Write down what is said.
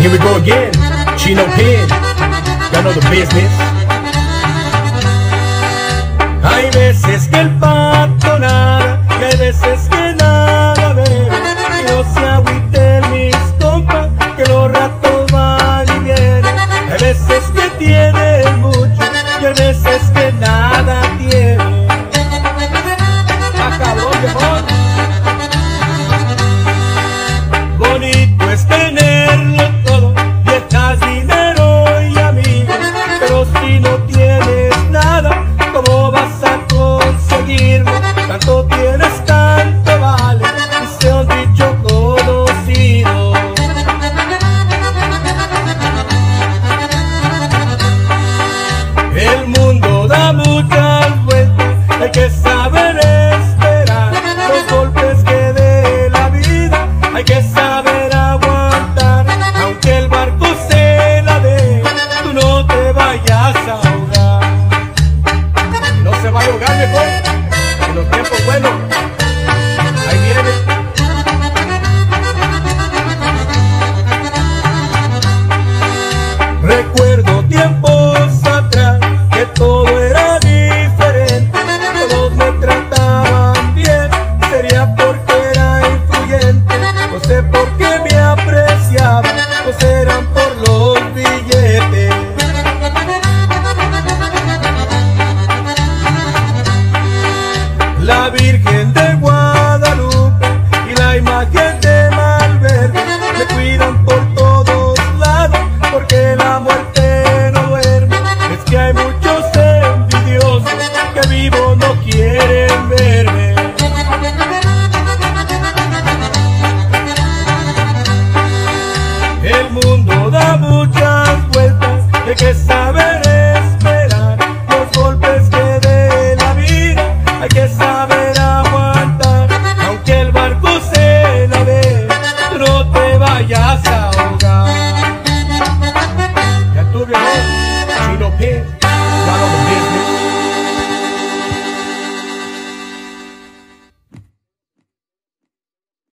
Here we go again, Chino Pin, ya know the business. Hay veces que el pato nada, y hay veces que nada bebe. Y no se agüiten mis compas, que los ratos van y vienen. Hay veces que tienen mucho, y hay veces que nada tienen. Acabó, viejón. Bonito es tenerlo todo, viejas, dinero y amigos, pero si no tienes nada, ¿cómo vas a conseguirlo? Tanto tienes, tanto vale, dice un dicho conocido. El mundo da muchas vueltas, hay que saber esperar los golpes que dé la vida, hay que saber aguantar, aunque el barco se la dé, tú no te vayas a ahogar. No se va a ahogar, mejor, en los tiempos buenos, ahí viene. Recuerdo tiempos atrás que todo era diferente, todos me trataban bien, sería porque era influyente, no sé por qué me apreciaban, pues eran por los billetes. La Virgen de Guadalupe y la imagen de Malverde me cuidan por todos lados, porque la muerte no duerme. Es que hay muchos envidiosos que vivo no quieren verme. El mundo da muchas vueltas, hay que saber esperar los golpes que dé la vida, hay que saber aguantar, aunque el barco se la dé, no te vayas a ahogar. Ya tú, viejo, Chino Pin.